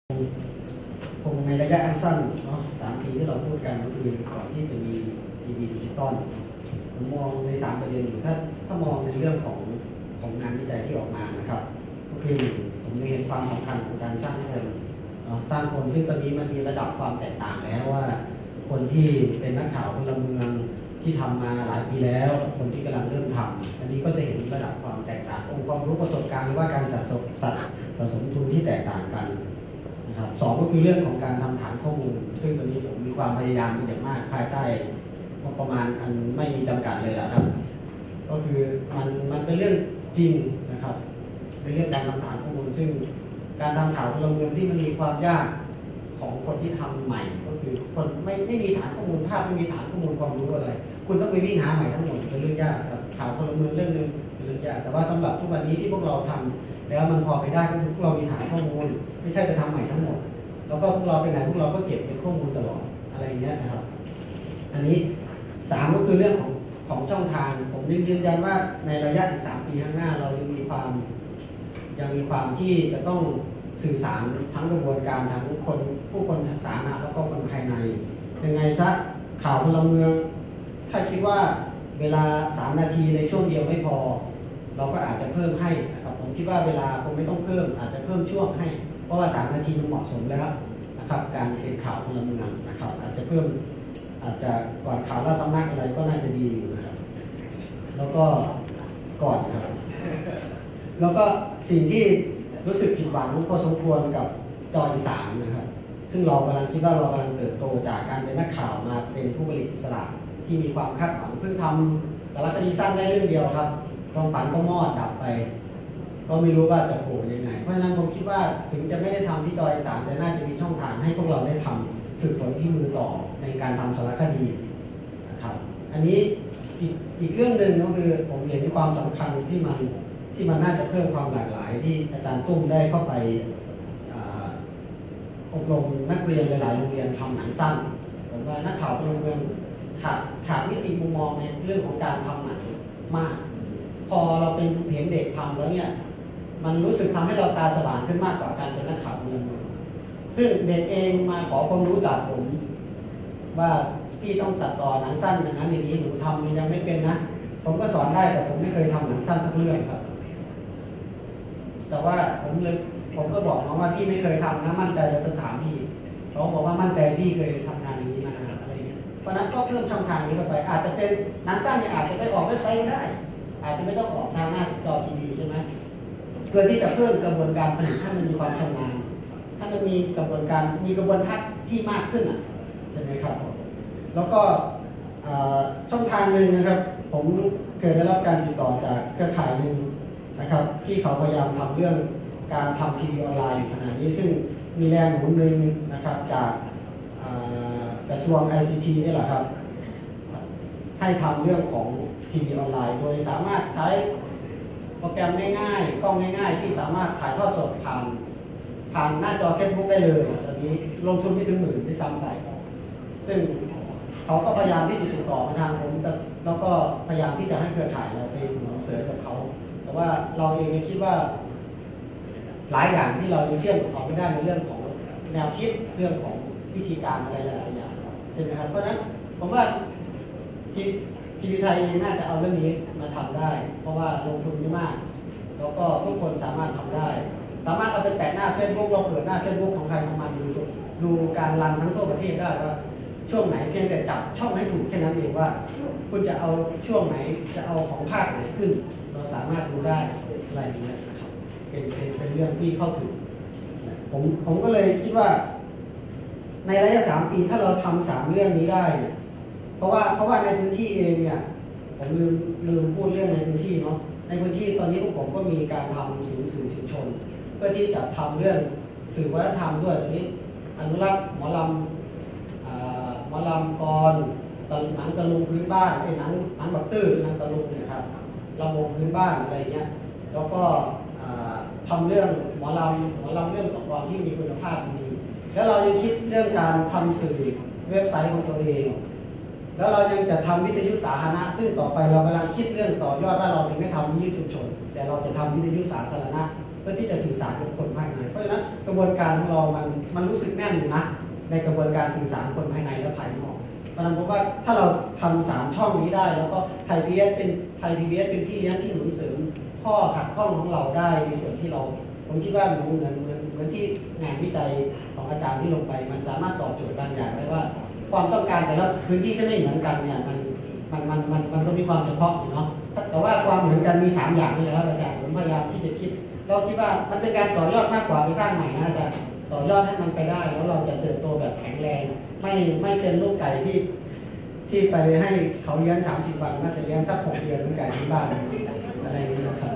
คงในระยะอันสั้นเนาะ3 ปีที่เราพูดกันก็คือก่อนที่จะมีทีวีดิจิตอลผมมองใน3 ประเด็นอยู่ถ้ามองในเรื่องของงานวิจัยที่ออกมานะครับก็คือผมเห็นความสำคัญของการสร้างคนสร้างคนซึ่งตอนนี้มันมีระดับความแตกต่างแล้วว่าคนที่เป็นนักข่าวพลเมืองที่ทำมาหลายปีแล้วคนที่กำลังเริ่มทำอันนี้ก็จะเห็นระดับความแตกต่างองค์ความรู้ประสบการณ์หรือว่าการสะสมทุนที่แตกต่างกันนะครับ2ก็คือเรื่องของการทำฐานข้อมูลซึ่งตอนนี้ผมมีความพยายามเป็นอย่างมากภายใต้งบประมาณอันไม่มีจำกัดเลยแหละครับก็คือมันเป็นเรื่องจริงนะครับเป็นเรื่องการทำฐานข้อมูลซึ่งการทำข่าวพลเมืองที่มันมีความยากของคนที่ทำใหม่ก็คือคนไม่มีฐานข้อมูลภาพไม่มีฐานข้อมูลความรู้อะไรคุณต้องไปวิ่งหาใหม่ทั้งหมดเป็นเรื่องยากครับข่าวพลเมืองเรื่องนึงเป็นเรื่องยากแต่ว่าสำหรับทุกวันนี้ที่พวกเราทำแล้วมันพอไปได้ก็คือพวกเรามีฐานข้อมูลไม่ใช่ไปทำใหม่ทั้งหมดแล้วก็พวกเราไปไหนพวกเราก็เก็บเป็นข้อมูลตลอดอะไรอย่างเงี้ยนะครับอันนี้3ก็คือเรื่องของช่องทางผมยืนยันว่าในระยะอีก3 ปีข้างหน้าเรายังมีความที่จะต้องสื่อสารทั้งกระบวนการทั้งผู้คนสาธารณะแล้วก็คนภายในยังไงซะข่าวพลเมืองถ้าคิดว่าเวลา3 นาทีในช่วงเดียวไม่พอเราก็อาจจะเพิ่มให้นะครับผมคิดว่าเวลาคงไม่ต้องเพิ่มอาจจะเพิ่มช่วงให้เพราะว่า3 นาทีมันเหมาะสมแล้วนะครับการเป็นข่าวพลเมืองนะครับอาจจะก่อนข่าวราชสำนักอะไรก็น่าจะดีอยู่นะครับแล้วก็ก่อนครับแล้วก็สิ่งที่รู้สึกผิดหวังพอสมควรกับจออีสานนะครับซึ่งเรากำลังคิดว่าเรากำลังเติบโตจากการเป็นนักข่าวมาเป็นผู้ผลิตอิสระที่มีความคาดหวังเพิ่งทำสารคดีสั้นได้เรื่องเดียวครับความฝันก็มอดดับไปก็ไม่รู้ว่าจะโผล่ยังไงเพราะฉะนั้นผมคิดว่าถึงจะไม่ได้ทำที่จออีสานแต่น่าจะมีช่องทางให้พวกเราได้ทำฝึกฝนที่มือต่อในการทำสารคดีนะครับอันนี้อีกเรื่องหนึ่งก็คือผมเห็นความสำคัญที่มันน่าจะเพิ่มความหลากหลายที่อาจารย์ตุ้มได้เข้าไปอบรมนักเรียนหลายๆโรงเรียนทำหนังสั้นผมว่านักข่าวพลเมืองขาดมิติมุมมองในเรื่องของการทำหนังมากพอเราเป็นเห็นเด็กทำแล้วเนี่ยมันรู้สึกทำให้เราตาสว่างขึ้นมากกว่าการเป็นนักข่าวพลเมืองซึ่งเด็กเองมาขอความรู้จากผมว่าพี่ต้องตัดต่อหนังสั้นอย่างนั้นอย่างนี้หนูทำมันยังไม่เป็นนะผมก็สอนได้แต่ผมไม่เคยทำหนังสั้นสักเรื่องครับแต่ว่าผมก็บอกน้องว่าพี่ไม่เคยทำนะมั่นใจจะถามพี่เขาบอกว่ามั่นใจพี่เคยทำงานอย่างนี้มาอะไรเงี้ยเพราะนั้นก็เพิ่มช่องทางนี้เข้าไปอาจจะเป็นหนังสั้นเนี่ยอาจจะไปออกเว็บไซต์ก็ได้อาจจะไม่ต้องออกทางหน้าจอทีวีใช่ไหมเพื่อที่จะเพิ่มกระบวนการผลิตให้มันมีความชำนาญถ้ามันมีกระบวนทัศน์ที่มากขึ้นใช่ไหมครับแล้วก็ช่องทางหนึ่งนะครับผมเคยได้รับการติดต่อจากเครือข่ายหนึ่งนะครับที่เขาพยายามทำเรื่องการทำทีวีออนไลน์ขณะนี้ซึ่งมีแรงหนุนหนึ่งนะครับจากกระทรวง ICT นี่แหละครับให้ทำเรื่องของทีวีออนไลน์โดยสามารถใช้โปรแกรมง่ายๆกล้องง่ายๆที่สามารถถ่ายทอดสดผ่านหน้าจอ Facebook ได้เลยตอนนี้ลงทุนไม่ถึง10,000ที่ซ้ำไปซึ่งเขาก็พยายามที่จะติดต่อมาทางผมแล้วก็พยายามที่จะให้เครือข่ายเราไปหนุนเสริมกับเขาแต่ว่าเราเองคิดว่าหลายอย่างที่เราเชื่อมกับเขาไม่ได้ในเรื่องของแนวคิดเรื่องของวิธีการอะไรหลายๆอย่างใช่ไหมครับเพราะฉะนั้นผมว่าทีวีไทยน่าจะเอาเรื่องนี้มาทำได้เพราะว่าลงทุนไม่มากแล้วก็ทุกคนสามารถทำได้สามารถเอาไปแปะหน้าเฟซบุ๊กเราเปิดหน้าเฟซบุ๊กของใครของมันดูการรันทั้งทั่วประเทศได้ว่าช่วงไหนเพียงแต่จับช่องให้ถูกแค่นั้นเองว่าคุณจะเอาช่วงไหนจะเอาของภาคไหนขึ้นเราสามารถดูได้อะไรอย่างเงี้ยนะครับเป็นเรื่องที่เข้าถึงผมก็เลยคิดว่าในระยะ3 ปีถ้าเราทำ3 เรื่องนี้ได้เนี่ยเพราะว่าในพื้นที่เองเนี่ยผมลืมพูดเรื่องในพื้นที่เนาะในพื้นที่ตอนนี้พวกผมก็มีการทำสื่อชุมชนเพื่อที่จะทำเรื่องสื่อวัฒนธรรมด้วยตอนนี้อนุรักษ์หมอลำกรหนังตะลุงพื้นบ้านหนังบักตื้อหนังตะลุงเนี่ยครับลำวงพื้นบ้านอะไรเงี้ยแล้วก็ทำเรื่องหมอลำเรื่องกลอนที่มีคุณภาพดีแล้วเรายังคิดเรื่องการทำสื่อเว็บไซต์ของตัวเองแล้วเรายังจะทำวิทยุสาธารณะซึ่งต่อไปเรากำลังคิดเรื่องต่อยอดว่าเราจะไม่ทำวิทยุชุมชนแต่เราจะทำวิทยุสาธารณะพื่อที่จะสื่อสารกับคนภายในเพราะฉะนั้นกระบวนการของเรามันรู้สึกแน่นอยู่นะในกระบวนการสื่อสารคนภายในและภายนอกเพราะฉะนั้นผมว่าถ้าเราทำ3 ช่องนี้ได้แล้วก็ไทยพีบีเอสเป็นพี่เลี้ยงที่หนุนเสริมข้อขัดข้องของเราได้ในส่วนที่เราผมคิดว่าเหมือนที่งานวิจัยของอาจารย์ที่ลงไปมันสามารถตอบโจทย์บางอย่างได้ว่าความต้องการแต่ละพื้นที่ที่ไม่เหมือนกันเนี่ยมันก็มีความเฉพาะอยู่เนาะแต่ว่าความเหมือนกันมี3 อย่างนี่แหละครับอาจารย์ผมพยายามที่จะคิดเราคิดว่ามันเป็นการต่อยอดมากกว่าไปสร้างใหม่นะอาจารย์ต่อยอดให้มันไปได้แล้วเราจะเติบโตแบบแข็งแรงไม่เป็นลูกไก่ที่ไปให้เขาเลี้ยง30 วันน่าจะเลี้ยงสัก6 เดือนเหมือนไก่ที่บ้านอะไรอย่างนี้นะครับ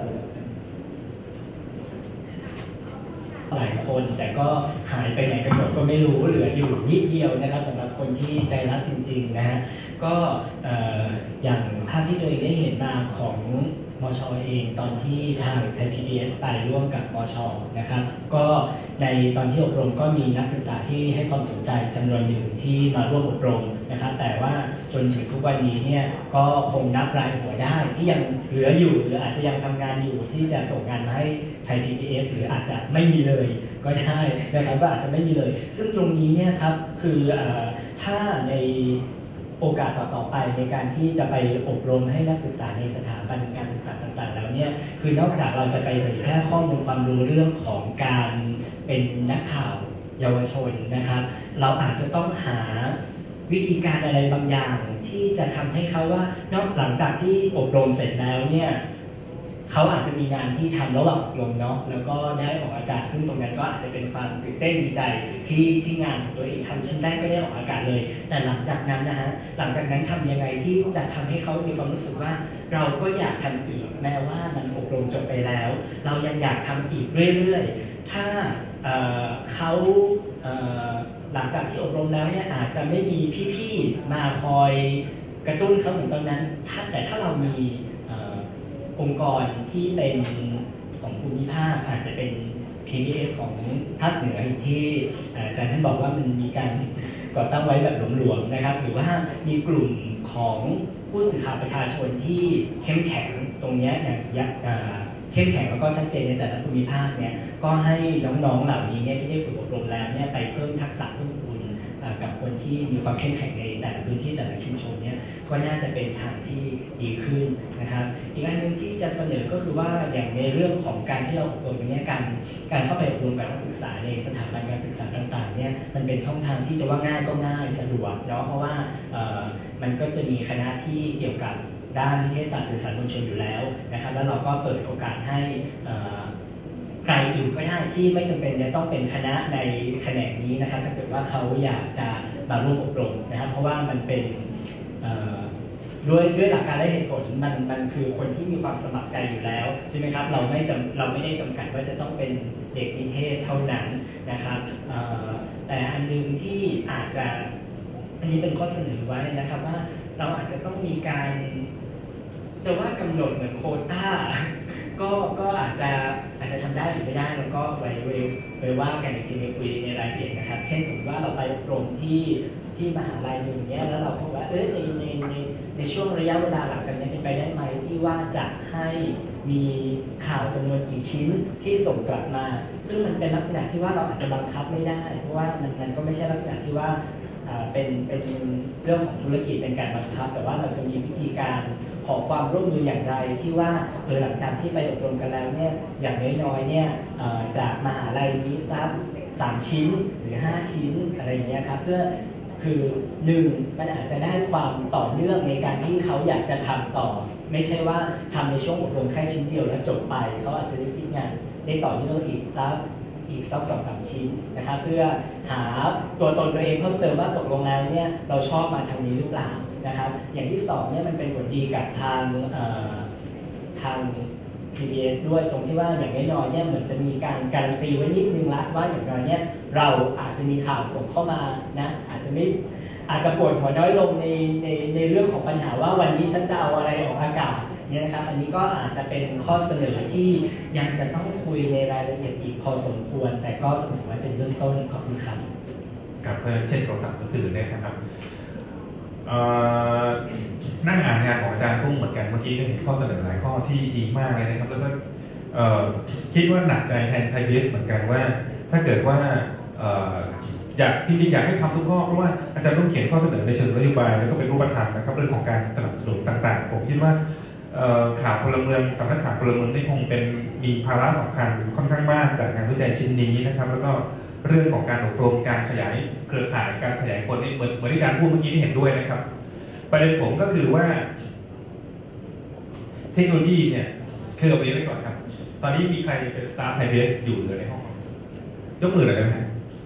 หลายคนแต่ก็หายไปไหนกันหมดก็ไม่รู้เหลืออยู่นิดเดียวนะครับสำหรับคนที่ใจรักจริงๆนะฮะก็อย่างภาพที่ตัวเองได้เห็นมาของมช.เองตอนที่ทางไทย PBS ไปร่วมกับมช.นะครับก็ในตอนที่อบรมก็มีนักศึกษาที่ให้ความสนใจจำนวนหนึ่งที่มาร่วมอบรมนะครับแต่ว่าจนถึงทุกวันนี้เนี่ยก็คงนับรายหัวได้ที่ยังเหลืออยู่หรืออาจจะยังทำงานอยู่ที่จะส่งงานมาให้ไทย PBS หรืออาจจะไม่มีเลยก็ได้นะครับก็อาจจะไม่มีเลยซึ่งตรงนี้เนี่ยครับคือถ้าในโอกาสต่อไปในการที่จะไปอบรมให้นักศึกษาในสถาบันการศึกษาต่างๆแล้วเนี่ยคือนอกจากเราจะไปเผยแพร่ข้อมูลความรู้เรื่องของการเป็นนักข่าวเยาวชนนะครับเราอาจจะต้องหาวิธีการอะไรบางอย่างที่จะทำให้เขาว่านอกหลังจากที่อบรมเสร็จแล้วเนี่ยเขาอาจจะมีงานที่ทำระหว่างอบรมเนาะแล้วก็ได้ออกอากาศซึ่งตรงนั้นก็อาจจะเป็นความตื่นเต้นดีใจที่งานของตัวเองทำชิ้นแรกก็ได้ออกอากาศเลยแต่หลังจากนั้นนะฮะหลังจากนั้นทำยังไงที่จะทำให้เขามีความรู้สึกว่าเราก็อยากทำอีกแม้ว่ามันอบรมจบไปแล้วเรายังอยากทำอีกเรื่อยๆถ้าเขาหลังจากที่อบรมแล้วเนี่ยอาจจะไม่มีพี่ๆมาคอยกระตุ้นเขาเหมือนตอนนั้นแต่ถ้าเรามีองค์กรที่เป็นของภูมิภาคอาจจะเป็น PBS ของภาคเหนือที่อาจารย์ท่านบอกว่ามันมีการก่อตั้งไว้แบบหลวมๆนะครับหรือว่ามีกลุ่มของผู้สื่อข่าวประชาชนที่เข้มแข็งตรงนี้อย่างเข้มแข็งแล้วก็ชัดเจนในแต่ละภูมิภาคเนี่ยก็ให้น้องๆเหล่านี้เนี่ยที่ได้ฝึกอบรมแล้วเนี่ยไปเพิ่มทักษะเพิ่มพูนกับคนที่มีความเข้มแข็งในแต่ละพื้นที่แต่ละชุมชนเนี่ยก็น่าจะเป็นทางที่ดีขึ้นนะครับอีกอันหนึ่งที่จะเสนอก็คือว่าอย่างในเรื่องของการที่เราอบรมเนี่ยการเข้าไปอบรมการศึกษาในสถาบันการศึกษาต่างๆเนี่ยมันเป็นช่องทางที่จะว่าง่ายก็ง่ายสะดวกเนาะเพราะว่ามันก็จะมีคณะที่เกี่ยวกับด้านนิเทศศาสตร์สื่อสารมวลชนอยู่แล้วนะครับแล้วเราก็เปิดโอกาสให้ใครอื่นก็ได้ที่ไม่จำเป็นจะต้องเป็นคณะในแขนงนี้นะครับถ้าเกิดว่าเขาอยากจะมาร่วมอบรมนะครับเพราะว่ามันเป็นด้วยหลักการและเหตุผลมันคือคนที่มีความสมัครใจอยู่แล้วใช่ไหมครับเราไม่ได้จำกัดว่าจะต้องเป็นเด็กนิเทศเท่านั้นนะครับแต่อันนึงที่อาจจะอันนี้เป็นข้อเสนอไว้นะครับว่าเราอาจจะต้องมีการจะว่ากำหนดเหมือนโควต้าก็อาจจะทำได้หรือไม่ได้แล้วก็ไว้ว่ากันอีกทีในคุยในรายละเอียดนะครับเช่นสมมติว่าเราไปอบรมที่มหาลัยหนึ่งเนี้ยแล้วเราบอกว่าในช่วงระยะเวลาหลังจากนี้เป็นไปได้ไหมที่ว่าจะให้มีข่าวจำนวนกี่ชิ้นที่ส่งกลับมาซึ่งมันเป็นลักษณะที่ว่าเราอาจจะบังคับไม่ได้เพราะว่ามันก็ไม่ใช่ลักษณะที่ว่าเป็นเรื่องของธุรกิจเป็นการบังคับแต่ว่าเราจะมีวิธีการขอความร่วมมืออย่างไรที่ว่าหลังจากที่ไปอบรมกันแล้วเนี่ยอย่างน้อยๆเนี่ยจากมหาลัยมีซับ3 ชิ้นหรือ5 ชิ้นอะไรอย่างเงี้ยครับเพื่อคือ1มันอาจจะได้ความต่อเนื่องในการที่เขาอยากจะทำต่อไม่ใช่ว่าทำในช่วงอบรมแค่ชิ้นเดียวแล้วจบไปเขาอาจจะได้คิดงานได้ต่อเนื่องอีกสัก 2-3 ชิ้นนะครับเพื่อหาตัวตนตัวเองเพิ่มเติมว่าตกลงแล้วเนี่ยเราชอบมาทางนี้หรือเปล่านะครับอย่างที่2เนี่ยมันเป็นผลดีกับทาง PBS ด้วยตรงที่ว่าอย่างน้อยๆเนี่ยเหมือนจะมีการการันตีไว้นิดนึงละว่าอย่างน้อยเนี่ยเราอาจจะมีข่าวส่งเข้ามานะอาจจะปวดหัวน้อยลงในเรื่องของปัญหาว่าวันนี้ฉันจะเอาอะไรออกอากาศเนี่ยนะครับอันนี้ก็อาจจะเป็นข้อเสนอที่ยังจะต้องคุยในรายละเอียดอีกพอสมควรแต่ก็เสนอไว้เป็นเบื้องต้นขอบคุณครับกับเช่นโทรศัพท์มือถือเนี่ยนะครับนั่งอ่านงานของอาจารย์ตุ้งเหมือนกันเมื่อกี้ได้เห็นข้อเสนอหลายข้อที่ดีมากเลยนะครับแล้วก็คิดว่าหนักใจแทนไทยพีบีเอสเหมือนกันว่าถ้าเกิดว่าอยากจริงๆอยากให้ทำทุกข้อเพราะว่าอาจารย์ต้องเขียนข้อเสนอในเชิงนโยบายแล้วก็เป็นรูปธรรมนะครับเรื่องของการสนับสนุนต่างๆผมคิดว่าข่าวพลเมืองสำนักข่าวพลเมืองที่คงเป็นมีภาระสำคัญค่อนข้างมากจากงานวิจัยชิ้นนี้นะครับแล้วก็เรื่องของการอบรมการขยายเครือข่ายการขยายคนนี่เหมือนที่อาจารย์พูดเมื่อกี้ที่เห็นด้วยนะครับประเด็นผมก็คือว่าเทคโนโลยีเนี่ยคือเอาไปไว้ก่อนครับตอนนี้มีใครเป็นสตาฟไทยพีบีเอสอยู่หรือในห้องยกมือหน่อยได้ไหม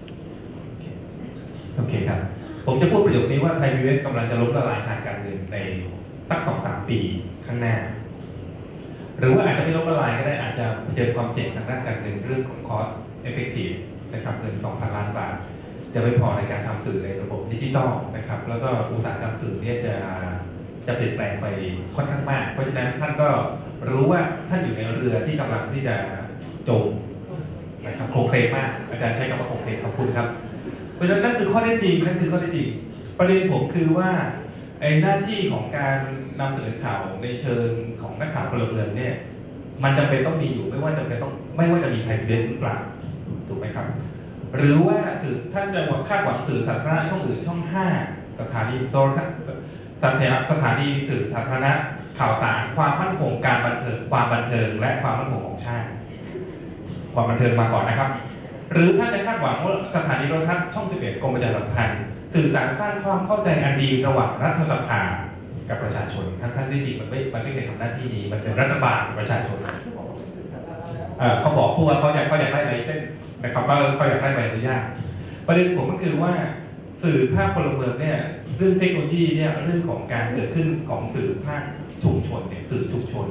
โอเคครับผมจะพูดประโยคนี้ว่าไทยพีบีเอสกำลังจะล้มละลายทางการเงินในสัก 2-3 ปีข้างหน้าหรือว่าอาจจะไม่ล้มละลายก็ได้อาจจะเจอความเสี่ยงทางด้านการเงินเรื่องของ cost effective นะครับเงิน 2,000 ล้านบาทจะไม่พอในการทำสื่อในระบบดิจิตอลนะครับแล้วก็อุตสาหกรรมสื่อเนี่ยจะเปลี่ยนแปลงไปค่อนข้างมากเพราะฉะนั้นท่านก็รู้ว่าท่านอยู่ในเรือที่กำลังที่จะจมนะครับโครงเพลงมากอาจารย์ใช้คำว่าโครงเพลงขอบคุณครับเพราะฉะนั้นนั่นคือข้อเท็จจริงประเด็นผมคือว่าไอ้หน้าที่ของการนำเสนอข่าวในเชิงของนักข่าวพลเมืองเนี่ยมันจำเป็นต้องมีอยู่ไม่ว่าจะมีไทยพีบีเอสหรือเปล่าถูกไหมครับหรือว่าสื่อท่านจะคาดหวังสื่อสาธารณะช่องอื่นช่อง5สถานีโซนสถานีสื่อสาธารณะข่าวสารความมั่นคงการบันเทิงความบันเทิงและความมั่นคงของชาติความบันเทิงมาก่อนนะครับหรือท่านจะคาดหวังว่าสถานีโทรทัศน์ช่อง 11 กรมประชาสัมพันธ์สื่อสารสร้างความเข้าใจอันดีระหว่างรัฐสภากับประชาชนทั้งที่จริงมันไม่เคยทำหน้าที่นี้มันเป็นรัฐบาลกับประชาชนเขาบอกพวกว่าเขาอยากได้ไลเซนส์นะครับว่าเขาอยากได้ใบอนุญาตประเด็นผมก็คือว่าสื่อภาคพลเมืองเนี่ยเรื่องเทคโนโลยีเนี่ยเรื่องของการเกิดขึ้นของสื่อภาคชุมชนเนี่ยสื่อชุมชน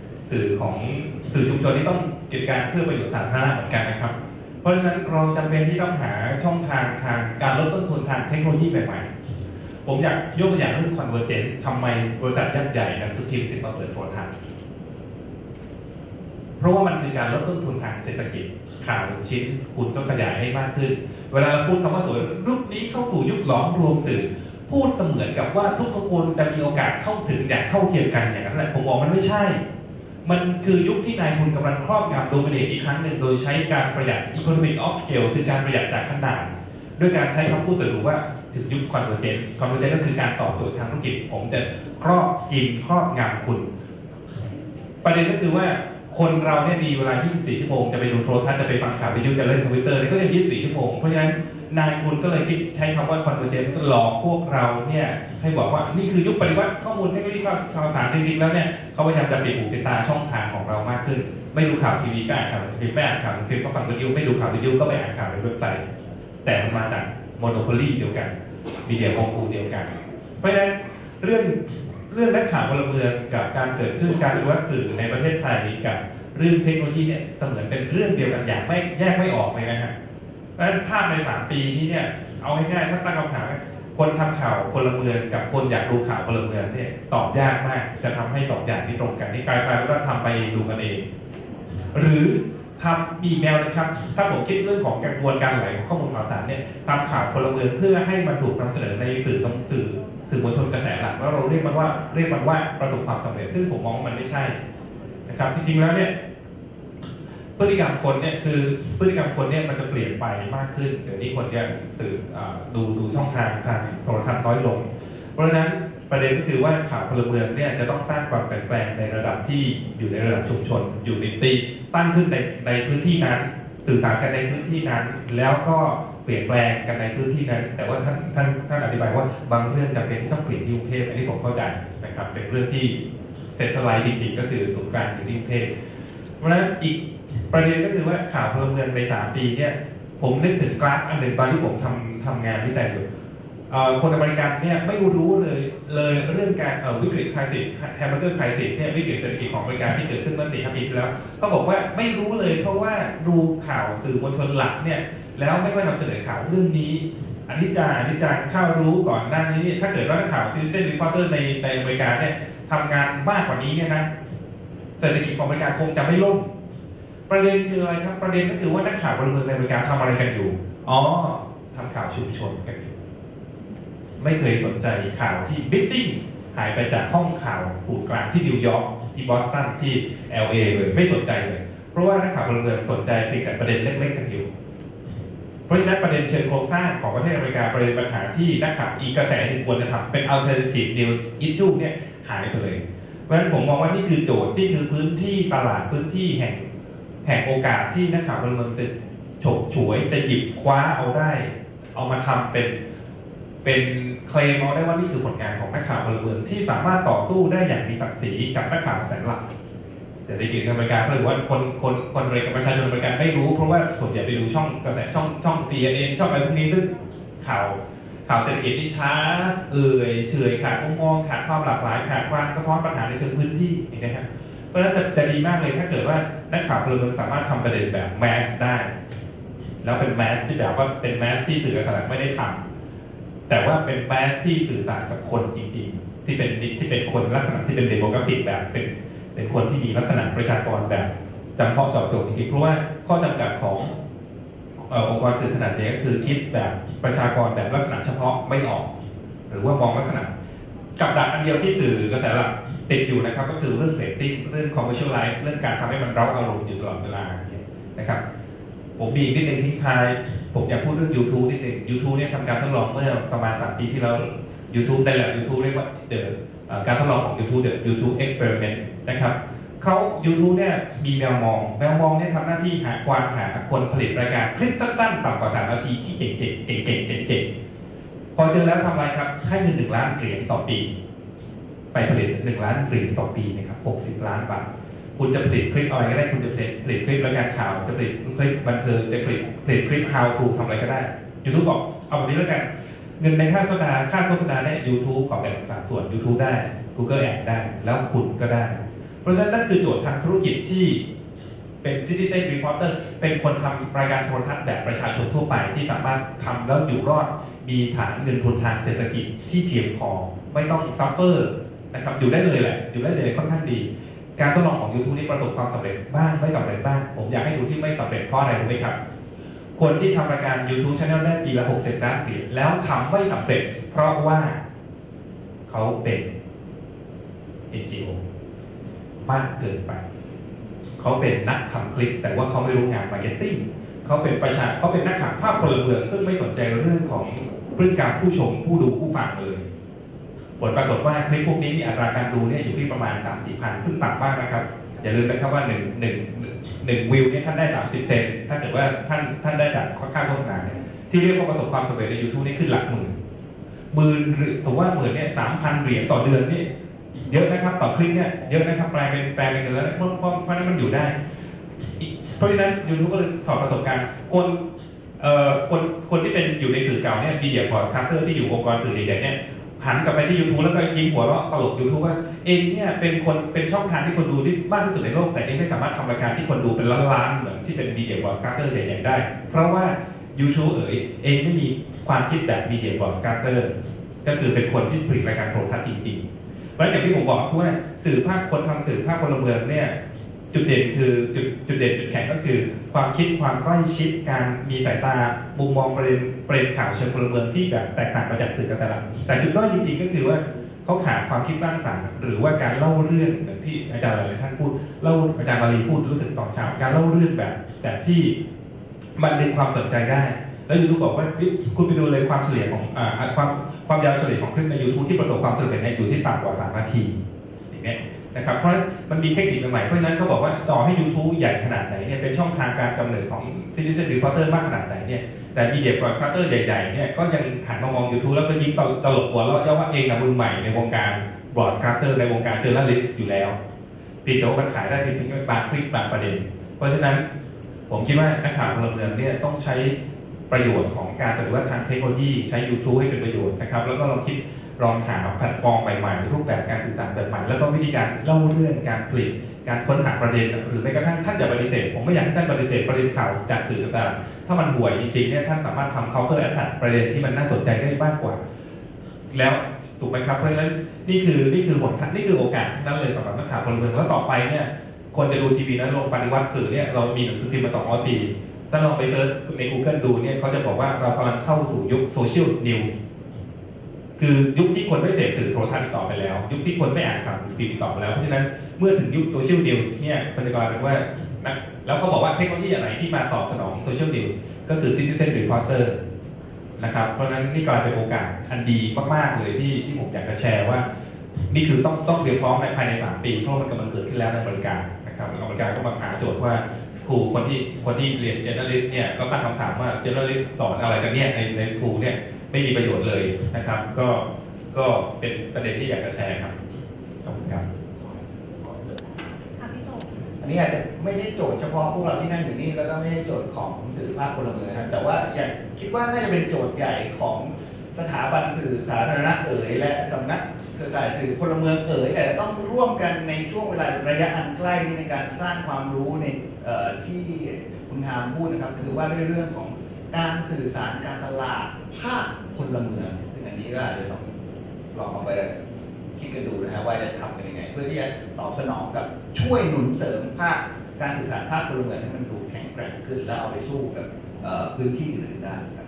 ที่ต้องกิจการเพื่อประโยชน์สาธารณะเหมือนกันนะครับเพราะฉะนั้นเราจำเป็นที่ต้องหาช่องทางการลดต้นทุนทางเทคโนโลยีใหม่ๆผมอยากยกตัวอย่างเรื่อง Convergence ทำไมบริษัทยักษ์ใหญ่หนังสือพิมพ์ถึงมาเปิดโทรทัศน์เพราะว่ามันคือการลดต้นทุนทางเศรษฐกิจข่าวชิ้นคุณต้องขยายให้มากขึ้นเวลาเราพูดคำว่าสวยยุคนี้เข้าสู่ยุคหลอมรวมสื่อพูดเสมือนกับว่าทุกคนจะมีโอกาสเข้าถึงอย่างเท่าเทียมกันอย่างนั้นแหละผมบอกมันไม่ใช่มันคือยุคที่นายทุนกำลังครอบงำโดมิเนตอีกครั้งหนึ่งโดยใช้การประหยัด economic of scale คือการประหยัดจากขนาดด้วยการใช้คำพูดสรุปว่าถึงยุค convergence ก็คือการตอบโจทย์ทางธุรกิจผมจะครอบงำคุณประเด็นก็คือว่าคนเราเนี่ยมีเวลา 24 ชั่วโมงจะไปดูโทรทัศน์จะไปฟังข่าววิทยุจะเล่น Twitter ก็ยัง 24 ชั่วโมงเพราะฉะนั้นนายทุนก็เลยคิดใช้คำว่า convergence หลอกพวกเราเนี่ยให้บอกว่านี่คือยุคปฏิวัติข้อมูลเทคโนโลยีข่าวสารจริงๆแล้วเนี่ยเขาพยายามจะปิดหูปิดตาช่องทางของเรามากขึ้นไม่ดูข่าวทีวีก็อ่านข่าวทีวีไม่อ่านข่าวทีวีก็ฟังวิทยุไม่ดูข่าววิทยุก็ไปอ่านข่าวในเว็บไซต์แต่มันมาจากโมโนโพลีเดียวกันมีเดียโมโนโพลีเดียวกันเพราะฉะนั้นเรื่องนักข่าวพลเมืองกับการเกิดขึ้นการปฏิวัติสื่อในประเทศไทยกับเรื่องเทคโนโลยีเนี่ยเสมือนเป็นเรื่องเดียวกันอย่างไม่แยกไม่ออกเลยนะฮะและภาพใน3 ปีนี้เนี่ยเอาง่ายๆถ้าตั้งคำถามคนทำข่าวพลเมืองกับคนอยากดูข่าวพลเมืองเนี่ยตอบยากมากจะทำให้2 อย่างที่ตรงกันนี่กลายเป็นว่าทำไปดูกันเองหรือทำอีกแนวนะครับถ้าผมคิดเรื่องของกระบวนการไหลของข้อมูลข่าวสารเนี่ยทำข่าวพลเมืองเพื่อให้มันถูกนำเสนอในสื่อมวลชนกระแสหลักแล้วเราเรียกมันว่าประสบความสำเร็จซึ่งผมมองว่ามันไม่ใช่นะครับจริงๆแล้วเนี่ยพฤติกรรมคนเนี่ยมันจะเปลี่ยนไปมากขึ้นเดี๋ยวนี้คนจะสื่อดูช่องทางโทรทัศน์น้อยลงเพราะฉะนั้นประเด็นก็คือว่าข่าวพลเมืองเนี่ยจะต้องสร้างความเปลี่ยนแปลงในระดับที่อยู่ในระดับชุมชนอยู่ในตีตั้งขึ้นในพื้นที่นั้นสื่อสารกันในพื้นที่นั้นแล้วก็เปลี่ยนแปลงกันในพื้นที่นั้นแต่ว่าท่านอธิบายว่าบางเรื่องจำเป็นที่ต้องเปลี่ยนที่กรุงเทพอันนี้ผมเข้าใจนะครับเป็นเรื่องที่เซ็นทรัลไลซ์จริงๆก็คือศูนย์กลางอยู่ที่กรุงเทพเพราะฉะนั้นอีกประเด็นก็คือว่าข่าวพลเมืองใน3 ปีเนี่ยผมนึกถึงกราฟอันหนึ่งตอนที่ผมทำงานวิจัยอยู่คนอเมริกันเนี่ยไม่รู้เลยเรื่องการวิกฤตไครซิสแฮมเบอร์เกอร์ไครซิสเนี่ยวิกฤตเศรษฐกิจของอเมริกาที่เกิดขึ้นเมื่อ 4-5 ปีที่แล้วเขาบอกว่าไม่รู้เลยเพราะว่าดูข่าวสื่อมวลชนหลักเนี่ยแล้วไม่ค่อยนำเสนอข่าวเรื่องนี้อนิจจาเข้ารู้ก่อนหน้านี้ถ้าเกิดว่าข่าวซิติเซนรีพอร์เตอร์ในอเมริกาเนี่ยทำงานมากกว่านี้เนี่ยนะเศรษฐกิจของอเมริกาคงจะไม่ล่มประเด็นคืออะไรครับประเด็นก็คือว่านักข่าวพลเมืองในอเมริกาทำอะไรกันอยู่ทำข่าวชุมชนกันอยู่ไม่เคยสนใจข่าวที่บิ๊กซิ่งหายไปจากห้องข่าวศูนย์กลางที่นิวยอร์กที่บอสตันที่ LA เลยไม่สนใจเลยเพราะว่านักข่าวพลเมืองสนใจเพียงแต่ประเด็นเล็กๆกันอยู่เพราะฉะนั้นประเด็นเชิงโครงสร้างของประเทศอเมริกาประเด็นปัญหาที่นักข่าวอีกกระแสหนึ่งควรจะทำเป็น alternative news issue เนี่ยหายไปเลยเพราะฉะนั้นผมมองว่านี่คือโจทย์ที่คือพื้นที่ตลาดพื้นที่แห่งโอกาสที่นักข่าวพลเมืองจะฉกฉวยจะหยิบคว้าเอาได้เอามาทำเป็นเคลมเอาได้ว่านี่คือผลงานของนักข่าวพลเมืองที่สามารถต่อสู้ได้อย่างมีศักดิ์ศรีกับนักข่าวแสนหลักแต่ในอเมริกาหรือว่าคนอเมริกันประชาชนอเมริกันไม่รู้เพราะว่าส่วนใหญ่ไปดูช่องกระแสช่อง CNN ช่องอะไรพวกนี้ซึ่งข่าวเศรษฐกิจที่ช้าเฉยขาดมุมมองขาดความหลากหลายขาดความสะท้อนปัญหาในเชิงพื้นที่นะครับเพราะฉะนั้นจะดีมากเลยถ้าเกิดว่านักข่าวพลเมืองสามารถทำประเด็นแบบแมสได้แล้วเป็นแมสที่แบบว่าเป็นแมสที่สื่อการสารไม่ได้ทำแต่ว่าเป็นแมสที่สื่อสารกับคนจริงๆที่เป็นคนลักษณะที่เป็นเดโมกราฟิกแบบเป็นคนที่มีลักษณะประชากรแบบจำเพาะเจาะจงจริงๆเพราะว่าข้อจำกัดขององค์กรสื่อขนาดใหญ่ก็คือคิดแบบประชากรแบบลักษณะเฉพาะไม่ออกหรือว่ามองลักษณะกับดักอันเดียวที่สื่อกระแสหลักติดอยู่นะครับก็คือเรื่องเรตติ้งเรื่อง commercialize เรื่องการทำให้มันเร้าอารมณ์อยู่ตลอดเวลานะครับผมมีอีกนิดนึงทิ้งท้ายผมอยากพูดเรื่อง YouTube นิดนึง YouTube เนี่ยทำการทดลองเมื่อประมาณ3 ปีที่แล้ว YouTube ได้แหละ YouTube เรียกว่าการทดลองของ YouTube Experiment นะครับเขา YouTube เนี่ยมีแมวมองเนี่ยทำหน้าที่หาคนผลิตรายการคลิปสั้นๆต่ำกว่า3 นาทีที่เก่งพอเจอแล้วทำอะไรครับให้เงิน1 ล้านเหรียญต่อปีไปผลิต1 ล้านเหรียญต่อปีนะครับ60 ล้านบาทคุณจะผลิตคลิปอะไรก็ได้คุณจะผลิตคลิปรายการข่าวจะผลิตคลิปบันเทิงจะผลิตคลิป how to ทำอะไรก็ได้ YouTube บอกเอาแบบนี้แล้วกันเงินในค่าโฆษณาเนี่ย YouTube ขอแบ่ง3 ส่วน YouTube ได้ Google Ads ได้แล้วคุณก็ได้เพราะฉะนั้นนั่นคือโจทย์ทางธุรกิจที่เป็น Citizen Reporter เป็นคนทำรายการโทรทัศน์แบบประชาชนทั่วไปที่สามารถทำแล้วอยู่รอดมีฐานเงินทุนทางเศรษฐกิจที่เพียงพอไม่ต้องซัฟเฟอร์นะครับอยู่ได้เลยแหละอยู่ได้เลยค่อนข้างดีการทดลองของ YouTube นี่ประสบความสำเร็จบ้างไม่สำเร็จบ้างผมอยากให้ดูที่ไม่สำเร็จเพราะอะไรรู้ไหมครับคนที่ทำรายการ YouTube Channel ได้ปีละ60 ล้านเหรียญแล้วทำไม่สำเร็จเพราะว่าเขาเป็น NGO มากเกินไปเขาเป็นนักทำคลิปแต่ว่าเขาไม่รู้งานมาร์เก็ตติ้งเขาเป็นนักข่าวภาพพลเมืองซึ่งไม่สนใจเรื่องของพฤติกรรมผู้ชมผู้ดูผู้ฟังเลยผลปรากฏว่าคลิปพวกนี้มีอัตราการดูเนี่ยอยู่ที่ประมาณ 3-4 พันซึ่งต่ำมากนะครับอย่าลืมนะครับว่า1วิวเนี่ยท่านได้30 เซนต์ถ้าเกิดว่าท่านได้จากค่าโฆษณาเนี่ยที่เรียกว่าประสบความสำเร็จใน YouTube นี่ขึ้นหลักหมื่นสมมติว่า10,000เนี่ย 3,000 เหรียญต่อเดือนนี่เยอะนะครับต่อคลิปเนี่ยเยอะนะครับแปลเป็นเงินแล้วเพราะนั้นมันอยู่ได้เพราะฉะนั้น YouTube ก็เลยถอดประสบการณ์คนที่เป็นอยู่ในสื่อเก่าเนี่ยมีอย่างพอร์ตคัพเตอร์ที่อยู่องค์กรสื่อใหญ่ๆเนี่ยหันกลับไปที่ YouTube แล้วก็ยิ้มหัวเราะตลก YouTube ว่าเองเนี่ยเป็นช่องทางที่คนดูที่มากที่สุดในโลกแต่เองไม่สามารถทำรายการที่คนดูเป็นล้านๆเหมือนที่เป็นมีเดียบอร์ดคัพเตอร์ใหญ่ๆได้เพราะว่า YouTube เองไม่มีความคิดแบบมีเดียบอร์ดคัพเตอร์ก็คือเป็นคนที่ผลิตรายการโทรทัศน์จริงๆเพราะอย่างที่ผมบอกว่าสื่อภาคคนทำสื่อภาคพลเมืองเนี่ยจุดเด่นจุดแข็งก็คือความคิดความใกล้ชิดการมีสายตามุมมองประเด็นข่าวเชิงพลเมืองที่แบบแตกต่างไปจากสื่อกระแสหลักแต่จุดด้อยจริงๆก็คือว่าเขาขาดความคิดสร้างสรรค์หรือว่าการเล่าเรื่องอย่างที่อาจารย์หลายท่านพูดอาจารย์มารีพูดรู้สึกตอนเช้าการเล่าเรื่องแบบที่มันดึงความสนใจได้แล้วยูทูบบอกว่าคุณไปดูเลยความเฉลี่ยของความยาวเฉลี่ยของคลิปใน YouTube ที่ประสบความสำเร็จอยู่ที่ต่ำกว่า3 นาทีอย่างนี้นะครับเพราะมันมีเทคนิคใหม่ๆเพราะฉะนั้นเขาบอกว่าต่อให้ YouTube ใหญ่ขนาดไหนเนี่ยเป็นช่องทางการกำเนิดของ Citizen Reporter มากขนาดไหนเนี่ยแต่มีเดียบรอดคาสเตอร์ใหญ่ๆเนี่ยก็ยังหันมามอง YouTube แล้วก็ยิ้มตลกหัวเราะว่าเองนะมือใหม่ในวงการบรอดคาสเตอร์ในวงการเจอร์นัลลิสต์อยู่แล้วผิดแต่ว่ามันขายได้เพียงบางคลิปบางประเด็นเพราะฉะนั้นผมคิดว่านักข่าวพลเมืองเนี่ยต้องใช้ประโยชน์ของการปฏิวัติทางเทคโนโลยีใช้ YouTube ให้เป็นประโยชน์นะครับแล้วก็ลองหาแพลตฟอร์มใหม่ๆรูปแบบการสื่อสารแบบใหม่แล้วก็วิธีการเล่าเรื่องการผลิตการค้นหาประเด็นหรือแม้กระทั่งท่านอย่าปฏิเสธผมไม่อยากให้ท่านปฏิเสธประเด็นข่าวจากสื่อต่างๆถ้ามันห่วยจริงๆเนี่ยท่านสามารถทำ counter attack ประเด็นที่มันน่าสนใจได้มากกว่าแล้วถูกไหมครับเพราะฉะนั้นนี่คือหนทางนี่คือโอกาสนั่นเลยสำหรับนักข่าวพลเมืองแล้วต่อไปเนี่ยคนจะดูทีวีนั้นลงปฏิวัติสื่อเนี่ยเรามีหนังสือพิมพ์มา200 ปีถ้าลองไปเซิร์ชใน Google ดูเนี่ยเขาจะบอกว่าเรากำลังเข้าสู่ยุคโซเชียลนิวส์คือยุคที่คนไม่เสพสื่อโทรทัศน์อีกต่อไปแล้วยุคที่คนไม่อ่านข่าวสปีดอีกต่อไปแล้วเพราะฉะนั้นเมื่อถึงยุคโซเชียลนิวส์เนี่ยมันจะกลายเป็นว่าแล้วเขาบอกว่าเทคโนโลยีอะไรที่มาตอบสนองโซเชียลนิวส์ก็คือ Citizen Reporter นะครับเพราะฉะนั้นนี่กลายเป็นโอกาสอันดีมากๆเลยที่ผมอยากจะแชร์ว่านี่คือต้องเตรียมพร้อมในภายใน3 ปีเพราะมันกำลังเกิดขึ้นแล้วในอเมริกานะครับอเมริกาก็มาหาโจทย์ว่าครูคนที่เรียน journalist เนี่ยก็ตั้งคำถามว่า journalist สอนอะไรกันเนี่ยในครูเนี่ยไม่มีประโยชน์เลยนะครับก็เป็นประเด็นที่อยากจะแชร์ครับขอบคุณครับอันนี้อาจจะไม่ใช่โจทย์เฉพาะพวกเราที่นั่งอยู่นี่แล้วก็ไม่ใช่โจทย์ของสื่อภาคพลเมืองนะครับแต่ว่าอยากคิดว่าน่าจะเป็นโจทย์ใหญ่ของสถาบันสื่อสาธารณะและสำนักเครือข่ายสื่อพลเมืองแต่ต้องร่วมกันในช่วงเวลาระยะอันใกล้นี้ในการสร้างความรู้ในที่คุณฮามพูดนะครับคือว่าด้วยเรื่องของการสื่อสารการตลาดภาคพลเมืองซึ่งอันนี้ก็อาจจะลองเอาไปคิดกันดูนะครับว่าจะทำกันยังไงเพื่อที่จะตอบสนองกับช่วยหนุนเสริมภาคการสื่อสารภาคพลเมืองให้มันดูแข็งแกร่งขึ้นแล้วเอาไปสู้กับพื้นที่อื่นได้ครับ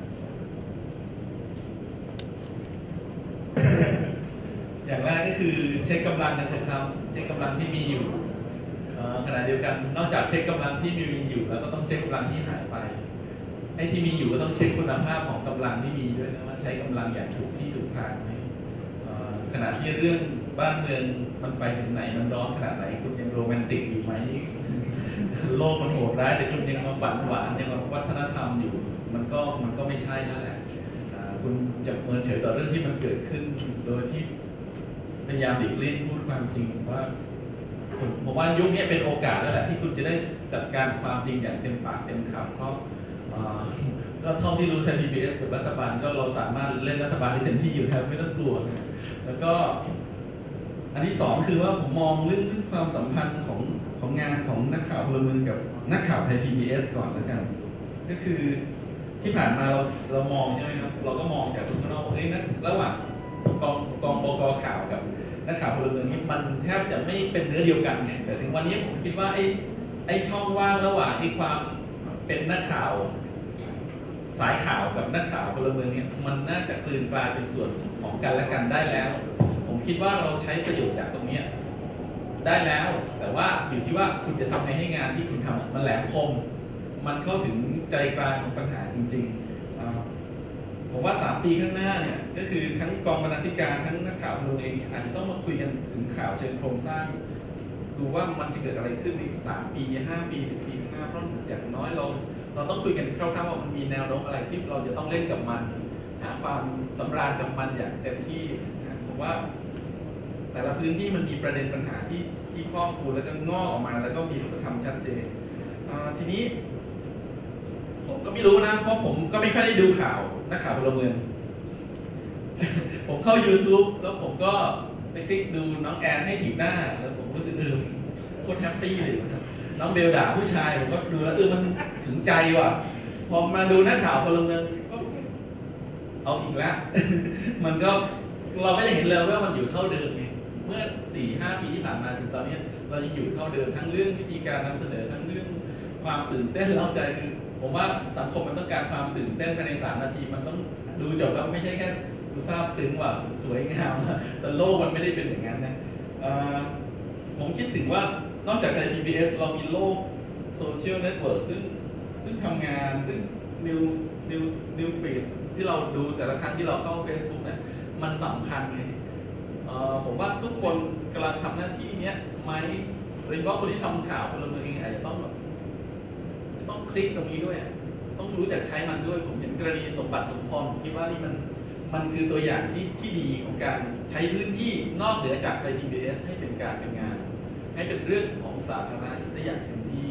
อย่างแรกก็คือเช็คกำลังกันเสร็จครับเช็คกำลังที่มีอยู่ขณะเดียวกันนอกจากเช็คกำลังที่มีอยู่แล้วก็ต้องเช็คกำลังที่หายไปไอ้ที่มีอยู่ก็ต้องเช็คคุณภาพของกำลังที่มีด้วยนะว่าใช้กำลังอย่างถูกที่ถูกทางไหมขณะที่เรื่องบ้านเมืองมันไปถึงไหนมันร้อนขนาดไหนคุณยังโรแมนติกอยู่ไหมโลกมันโหดร้ายแต่คุณยังมาฝันหวานยังมาวัฒนธรรมอยู่มันก็ไม่ใช่แล้วแหละคุณจะเมินเฉยต่อเรื่องที่มันเกิดขึ้นโดยที่พยายามหลีกเลี่ยงพูดความจริงว่าผมว่ายุคนี้เป็นโอกาสแล้วแหละที่คุณจะได้จัดการความจริงอย่างเต็มปากเต็มคำเพราะก็เท่าที่รู้ทาง PBS กับรัฐบาลก็เราสามารถเล่นรัฐบาลได้เต็มที่อยู่แล้วไม่ต้องกลัวนะแล้วก็อันที่สองคือว่าผมมองเรื่องความสัมพันธ์ของงานของนักข่าวพลเมืองกับนักข่าวไทย PBS ก่อนแล้วกันก็คือที่ผ่านมาเรามองใช่ไหมครับเราก็มองจากข้างนอกว่าระหว่างกองบก.ข่าวกับนักข่าวพลเมืองนี่มันแทบจะไม่เป็นเนื้อเดียวกันเนี่ยแต่ถึงวันนี้ผมคิดว่าไอ้ช่องว่างระหว่างความเป็นนักข่าวสายข่าวกับนักข่าวพลเมืองเนี่ยมันน่าจะกลืนกลายเป็นส่วนของกันและกันได้แล้วผมคิดว่าเราใช้ประโยชน์จากตรงนี้ได้แล้วแต่ว่าอยู่ที่ว่าคุณจะทำให้งานที่คุณทำมันแหลมคมมันเข้าถึงใจกลางของปัญหาจริงๆผมว่า3 ปีข้างหน้าเนี่ยก็คือทั้งกองบรรณาธิการทั้งนักข่าวพลเมืองเองอาจจะต้องมาคุยกันถึงข่าวเชิงโครงสร้างดูว่ามันจะเกิดอะไรขึ้นใน3 ปี5 ปี10 ปีข้างหน้าเพราะอย่างน้อยเราต้องคุยกันคร่าวๆว่ามันมีแนวโน้มอะไรที่เราจะต้องเล่นกับมันหาความสำราญกับมันอย่างเต็มที่ผมว่าแต่ละพื้นที่มันมีประเด็นปัญหาที่ครอบคลุมแล้วก็งอกออกมาแล้วก็มีรูปธรรมชัดเจนทีนี้ผมก็ไม่รู้นะเพราะผมก็ไม่ค่อยได้ดูข่าวนักข่าวพลเมือง ผมเข้า YouTube แล้วผมก็ไปคลิกดูน้องแอนให้ถีบหน้าแล้วผมรู้สึกโคตรแฮปปี้เลยครับน้องเบลด่าผู้ชายผมก็ดูแล้วมันถึงใจว่ะพอมาดูนักข่าวพลเมืองก็เอาอีกแล้ว มันก็เราก็จะเห็นเลยว่ามันอยู่เท่าเดิมไงเมื่อ 4-5 ปีที่ผ่านมาถึงตอนนี้เรายังอยู่เท่าเดิมทั้งเรื่องวิธีการนำเสนอทั้งเรื่องความตื่นเต้นเร้าใจคือผมว่าสังคมมันต้องการความตื่นเต้นภายใน3 นาทีมันต้องดูจบแล้วไม่ใช่แค่ดูซาบซึ้งว่าสวยงามแต่โลกมันไม่ได้เป็นอย่างนั้นนะผมคิดถึงว่านอกจากใน PBS เรามีโลกโซเชียลเน็ตเวิร์กซึ่งทำงานซึ่งนิวฟีดที่เราดูแต่ละครั้งที่เราเข้า Facebook เนี่ยมันสำคัญไงผมว่าทุกคนกำลังทำหน้าที่นี้ไหมโดยเฉพาะคนที่ทำข่าวพลเมืองเองอาจจะต้องคลิกตรงนี้ด้วยต้องรู้จักใช้มันด้วยผมเห็นกรณีสมบัติสมพรผมคิดว่านี่มันคือตัวอย่างที่ดีของการใช้พื้นที่นอกเหนือจากใน PBS ให้เป็นการเป็นงานให้เป็นเรื่องของสาธารณะได้อย่างเต็มที่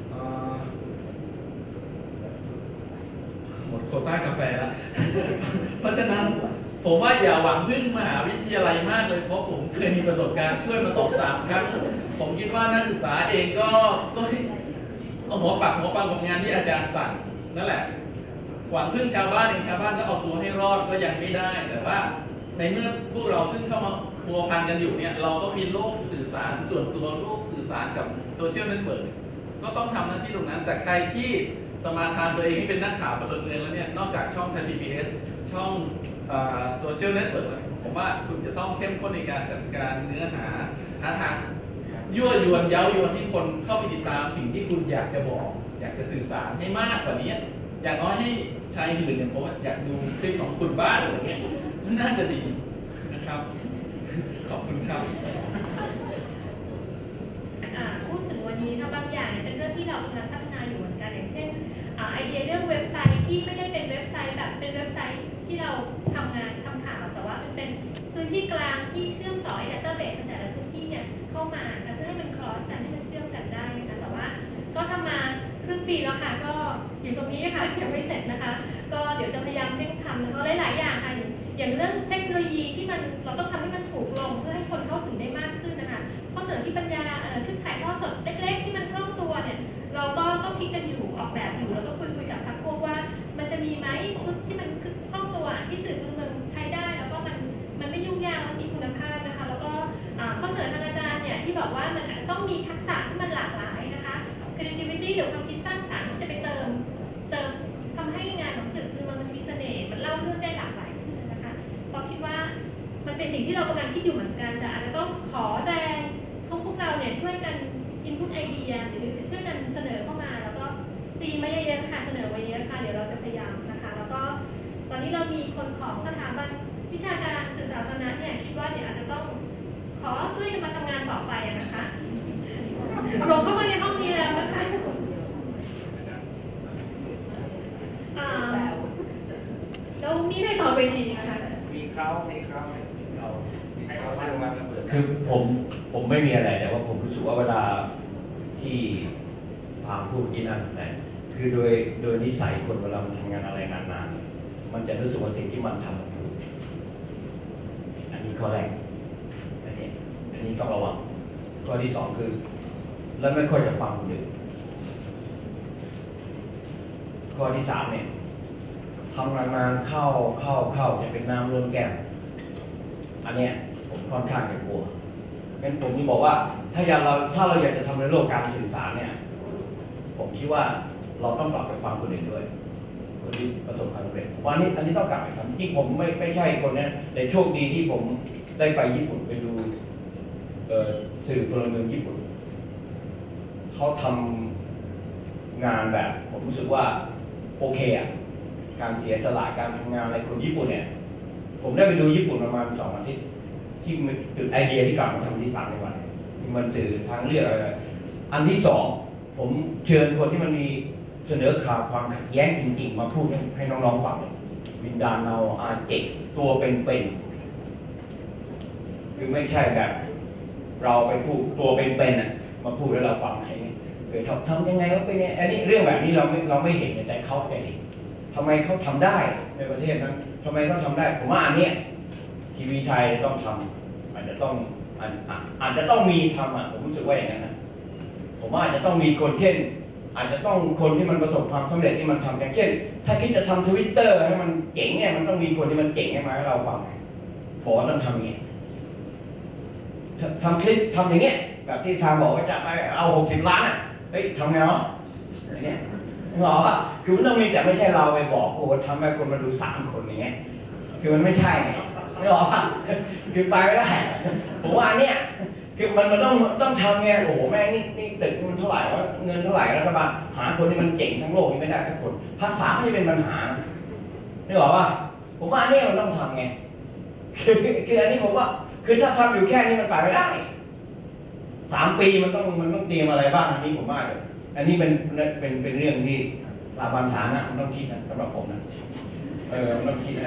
หมดโควต้ากาแฟแล้ว เพราะฉะนั้นผมว่าอย่าหวังพึ่งมหาวิทยาลัยมากเลยเพราะผมเคยมีประสบการณ์ช่วยมา2-3 ครั้งผมคิดว่านักศึกษาเองก็เอาหัวปักกับงานที่อาจารย์สั่งนั่นแหละหวังพึ่งชาวบ้านเองชาวบ้านก็เอาตัวให้รอดก็ยังไม่ได้แต่ว่าในเมื่อพวกเราซึ่งเข้ามาพัวพันกันอยู่เนี่ยเราก็มีโลกสื่อสารส่วนตัวโลกสื่อสารกับโซเชียลเน็ตเวิร์กก็ต้องทำหน้าที่ตรงนั้นแต่ใครที่สมาทานตัวเองให้เป็นนักข่าวพลเมืองแล้วเนี่ยนอกจากช่องไทย PBS ช่องโซเชียลเน็ตเวิร์กผมว่าคุณจะต้องเข้มข้นในการจัดการเนื้อหาทางยั่วยวนเย้ายวนให้คนเข้าไปติดตามสิ่งที่คุณอยากจะบอกอยากจะสื่อสารให้มากกว่านี้อย่างน้อยให้ชายหื่นอย่างผมอยากดูคลิปของคุณบ้างอะไรเงี้ยน่าจะดีนะครับขอบคุณครับพูดถึงวันนี้นะบางอย่างเนี่ยเป็นเรื่องที่เรากำลังพัฒนาอยู่เหมือนกันอย่างเช่นไอเดียเรื่องเว็บไซต์ที่ไม่ได้เป็นเว็บไซต์แบบเป็นเว็บไซต์ที่เราทำงานทำข่าวแต่ว่ามันเป็นพื้นที่กลางที่เชื่อมต่อไอ้ database แต่ละพื้นที่เนี่ยเข้ามาเพื่อให้มัน cross กันให้มันเชื่อมกันได้นะคะแต่ว่าก็ทำมาครึ่งปีแล้วค่ะก็อยู่ตรงนี้ค่ะยังไม่เสร็จนะคะก็เดี๋ยวจะพยายามเร่งทำแล้วก็หลายๆอย่างค่ะอย่างเรื่องเทคโนโลยีที่มันเราต้องทำให้มันถูกลงเพื่อให้คนเข้าถึงได้มากขึ้นนะคะข้อเสนอที่ปัญญาชุดถ่ายทอดสดเล็กๆที่มันคล่องตัวเนี่ยเราก็ต้องคิดกันอยู่ออกแบบอยู่แล้วก็คุยกับทางพวกว่ามันจะมีไหมชุดที่มันคล่องตัวที่สื่อพลเมืองใช้ได้แล้วก็มันไม่ยุ่งยากมันมีคุณภาพนะคะแล้วก็ข้อเสนอทางอาจารย์เนี่ยที่บอกว่ามันอาจจะต้องมีทักษะที่มันหลากหลายนะคะ creativity หรือความคิดสร้างสรรค์ที่จะไปเติมทำให้งานของสื่อพลเมืองมันมีเสน่ห์มันเล่าเรื่องได้หลากหลายขึ้นนะคะเพราะคิดว่ามันเป็นสิ่งที่เรากำลังคิดอยู่เหมือนกันแต่อาจจะต้องขอแรงพวกเราเนี่ยช่วยกัน input ไอเดียหรือช่วยกันเสนอเข้ามาแล้วก็ตีมาเยอะๆค่ะเสนอไว้เยอะค่ะเดี๋ยวเราจะพยายามนะคะแล้วก็ตอนนี้เรามีคนของสถาบันวิชาการสื่อสาธารณะเนี่ยคิดว่าเดี๋ยวอาจจะต้องขอช่วยกันมาทำงานต่อไปนะคะลงเข้ามาในห้องนี้แล้วนะคะแล้วมีอะไรต่อไปดีนะคะมีเขาเรื่องมาเปิดคือผมไม่มีอะไรแต่ว่าผมรู้สึกว่าเวลาที่พามพูดที่นั่นแต่คือโดยนิสัยคนเวลามันทำงานอะไรนานๆมันจะรู้สึกว่าสิ่งที่มันทำมันถูกอันนี้ข้อแรกอันนี้ต้องระวังข้อที่สองคือแล้วไม่ค่อยจะฟังคนอื่นข้อที่สามเนี่ยทำนานๆเข้าจะเป็นน้ำล้นแก้วอันเนี้ยผมค่อนข้างจะกลัวงั้นผมที่บอกว่าถ้าเราอยากจะทำในโลกการสื่อสารเนี่ยผมคิดว่าเราต้องกลับไปฟังคนอื่นด้วยคนที่ประสบความสำเร็จวันนี้อันนี้ต้องกลับไปทำที่ผมไม่ใช่คนนี้แต่โชคดีที่ผมได้ไปญี่ปุ่นไปดูสื่อพลเมืองญี่ปุ่นเขาทำงานแบบผมรู้สึกว่าโอเคอ่ะการเสียสละการทำงานอะไรคนญี่ปุ่นเนี่ยผมได้ไปดูญี่ปุ่นประมาณ2 อาทิตย์ที่จุดไอเดียที่กลับมาทำที่3 ในวันมันสื่อทางเลือกอะไรอันที่2ผมเชิญคนที่มันมีเสนอข่าวความขัดแย้งจริงๆมาพูดให้น้องๆฟังวินดาเนาอาเจกตัวเป็นคือไม่ใช่แบบเราไปพูดตัวเป็นอ่ะมาพูดแล้วเราฟังให้ทำยังไงว่าเป็นอันนี้เรื่องแบบนี้เราไม่เห็นแต่เขาจะเห็นทำไมเขาทำได้ในประเทศนั้นทำไมเขาทำได้ผมว่าอันเนี้ยทีวีไทยต้องทำอาจจะต้องมีทำผมรู้สึกว่าอย่างนั้นนะผมว่าอาจจะต้องมีคนเช่นอาจจะต้องคนที่มันประสบความสำเร็จที่มันทำอย่างเช่นถ้าคิดจะทำ Twitter ให้มันเจ๋งเนี่ยมันต้องมีคนที่มันเจ๋งให้มาให้เราฟังบอกว่าต้องทำอย่างนี้ทำคลิปทำอย่างเงี้ยแบบที่ทางบอกว่าจะไปเอา60 ล้านเฮ้ยทำไงวะอย่างเงี้ยหรอคือมันต้องมีแต่ไม่ใช่เราไปบอกโอ้ทำให้คนมาดู3 คนอย่างเงี้ยคือมันไม่ใช่ไม่หรอคือไปไม่ได้ผมว่าเนี่ยคือมันต้องทำไงโอ้โหแม่นี่ตึกมันเท่าไหร่วะเงินเท่าไหร่รัฐบาลหาคนที่มันเจ๋งทั้งโลกนี่ไม่ได้ทุกคนภาษาไม่เป็นปัญหาไม่หรอป่ะผมว่าเนี่ยมันต้องทำไงคืออันนี้ผมว่าคือถ้าทำอยู่แค่นี้มันไปไม่ได้3 ปีมันต้องเตรียมอะไรบ้างอันนี้ผมว่าอันนี้เป็นเรื่องที่สถาบันฐานมันต้องคิดนะสำหรับผมนะมันต้องคิด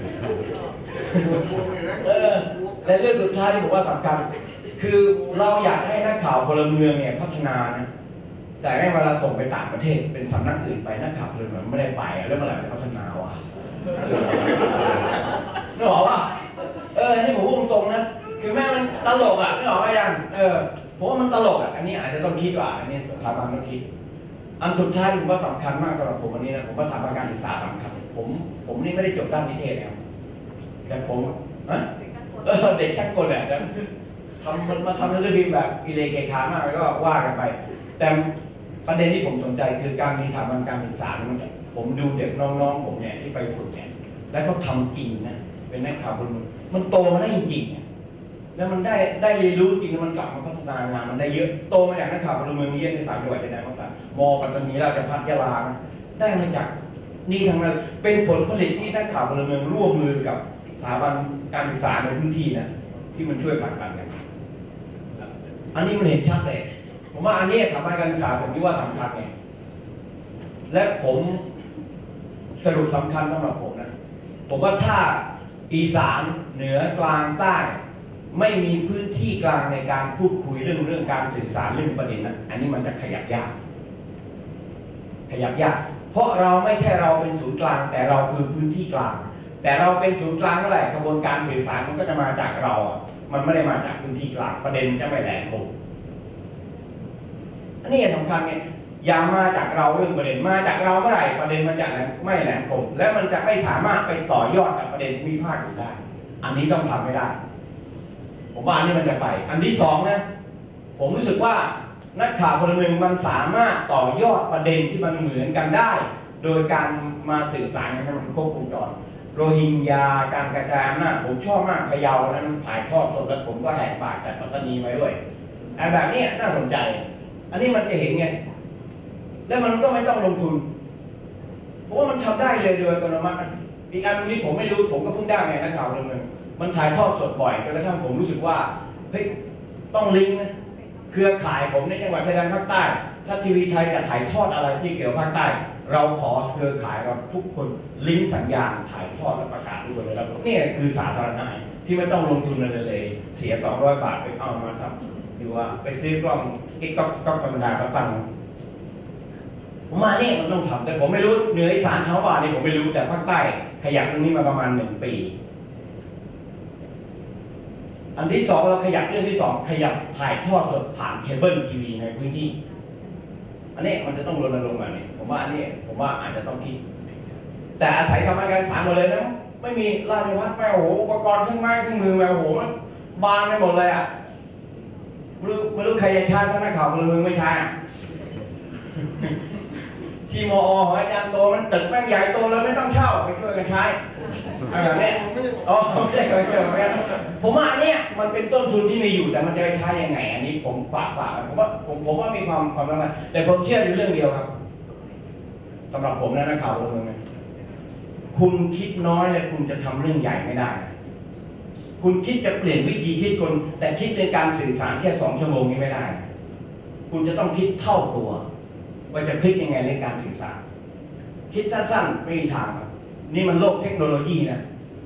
และเรื่องสุดท้ายที่ผมว่าสำคัญคือเราอยากให้นักข่าวพลเมืองเนี่ยพัฒนานะแต่ในเวลาส่งไปต่างประเทศเป็นสำนักอื่นไปนักข่าวพลเมืองไม่ได้ไปแล้วเมื่อไหร่จะพัฒนาวะนึกออกป่ะอันนี้ผมพูดตรงๆนะคือแม่มันตลกนึกออกป่ะยังผมว่ามันตลกอันนี้อาจจะต้องคิดว่าอันนี้สถาบันต้องคิดอันสุดท้ายผมว่าสำคัญมากสำหรับผมอันนี้นะผมว่าสถาบันการศึกษาสำคัญผมนี่ไม่ได้จบด้านนิเทศนะครับแต่ผมเด็กช่างกลแหละมาทำหนังสือพิมพ์แบบอิเลเคคามากแล้วก็ว่ากันไปแต่ไปประเด็นที่ผมสนใจคือการมีสถาบันการศึกษาเนี่ยผมดูเด็กน้องๆผมเนี่ยที่ไปฝึกเนี่ยแล้วก็ทำจริงนะเป็นนักข่าวมันโตมาได้จริงๆเนี่ยแล้วมันได้เรียนรู้จริงแล้วมันกลับมาพัฒนางานมันได้เยอะโตมาจากนักข่าวพลเมืองนี้ใน3 จังหวัดชายแดนภาคใต้มอปัตตานีราชภัฏยะลาได้มาจากนี่ทั้งนั้นเป็นผลผลิตที่นักข่าวพลเมืองร่วมมือกับสถาบันการศึกษาในพื้นที่นะที่มันช่วยผลักดันกันอันนี้มันเห็นชัดเลยผมว่าอันนี้สถาบันการศึกษาผมคิดว่าสำคัญไงและผมสรุปสำคัญสำหรับผมนะผมว่าถ้าอีสานเหนือกลางใต้ไม่มีพื้นที่กลางในการพูดคุยเรื่องการสื่อสารเรื่องประเด็นนะอันนี้มันจะขยับยากเพราะเราไม่ใช่เราเป็นศูนย์กลางแต่เราคือพื้นที่กลางแต่เราเป็นศูนย์กลางเมื่อไหร่กระบวนการสื่อสารมันก็จะมาจากเรามันไม่ได้มาจากพื้นที่กลางประเด็นจะไม่แหลมคมอันนี้สำคัญไงอย่ามาจากเราเรื่องประเด็นมาจากเราเมื่อไหร่ประเด็นมันจะไม่แหลมคมและมันจะไม่สามารถไปต่อยอดกับประเด็นภูมิภาคอื่นได้อันนี้ต้องทำให้ได้ผมว่าอันนี้มันจะไปอันที่สองนะผมรู้สึกว่านักข่าวพลเมืองมันสามารถต่อยอดประเด็นที่มันเหมือนกันได้โดยการมาสื่อสารกันให้มันครบวงจรโรฮิงญาการกระจายอำนาจผมชอบมากพะเยานั้นถ่ายทอดสดแล้วผมก็แหกปากจากปัตตานีมาด้วยแบบนี้น่าสนใจอันนี้มันจะเห็นไงแล้วมันก็ไม่ต้องลงทุนเพราะว่ามันทำได้เลยโดยอัตโนมัติอีกอันนี้ผมไม่รู้ผมก็เพิ่งได้ไงนักข่าวพลเมืองมันถ่ายทอดสดบ่อยจนกระทั่งผมรู้สึกว่าเฮ้ยต้องลิงก์นะเครือข่ายผมในจังหวัดชายแดนภาคใต้ถ้าทีวีไทยจะถ่ายทอดอะไรที่เกี่ยวกับภาคใต้เราขอเครือข่ายเราทุกคนลิงก์สัญญาณถ่ายทอดและประกาศด้วยเลยครับนี่คือสาธารณะที่ไม่ต้องลงทุนเลยเสีย200 บาทไปเอามาทำหรือว่าไปซื้อกล้องก๊อกธรรมดามาตั้งผมมาเนี่ยมันต้องทำแต่ผมไม่รู้เหนืออีสานเขาว่านี่ผมไม่รู้แต่ภาคใต้ขยับตรงนี้มาประมาณ1 ปีอันที่2เราขยับเรื่องที่2ขยับถ่ายทอดสดผ่านเคเบิลทีวีในพื้นที่อันนี้มันจะต้องรณรงค์แบบนี้ผมว่าอันนี้ผมว่าอาจจะต้องคิดแต่อาศัยทำการสารหมดเลยนะไม่มีราชภัฏไม่โอ้โหอุปกรณ์เครื่องไม้เครื่องมือไม่โอ้โหมันบานไปหมดเลยอ่ะไม่รู้ใครจะใช้ท่านนักข่าวพลเมืองไม่ใช่ที่มอของอาจารย์โตมันตึกแม่งใหญ่โตเลยไม่ต้องเช่าไปช่วยกันใช้แบบนี้ไม่ได้ผมว่าอันนี้มันเป็นต้นทุนที่มีอยู่แต่มันจะใช้ยังไงอันนี้ผมฝากผมว่ามีความสำคัญแต่ผมเชื่ออยู่เรื่องเดียวครับสำหรับผมนะนักข่าวพลเมืองคุณคิดน้อยและคุณจะทำเรื่องใหญ่ไม่ได้คุณคิดจะเปลี่ยนวิธีคิดคนแต่คิดในการสื่อสารแค่2 ชั่วโมงนี้ไม่ได้คุณจะต้องคิดเท่าตัวว่าจะพลิกยังไงในการสื่อสารคิดสั้นๆไม่มีทางนี่มันโลกเทคโนโลยีนะ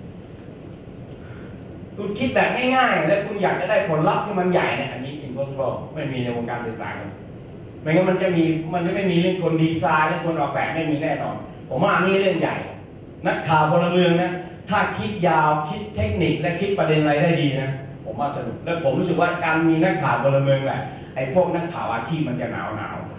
คุณคิดแบบง่ายๆแล้วคุณอยากจะได้ผลลัพธ์ที่มันใหญ่เนี่ยอันนี้ impossible ไม่มีในวงการสื่อสารไม่งั้นมันจะไม่มีเรื่องคนดีไซน์และคนออกแบบไม่มีแน่นอนผมว่าอันนี้เรื่องใหญ่นักข่าวพลเมืองนะถ้าคิดยาวคิดเทคนิคและคิดประเด็นอะไรได้ดีนะผมว่าสนุกแล้วผมรู้สึกว่าการมีนักข่าวพลเมืองแหละไอ้พวกนักข่าวอาชีพมันจะหนาว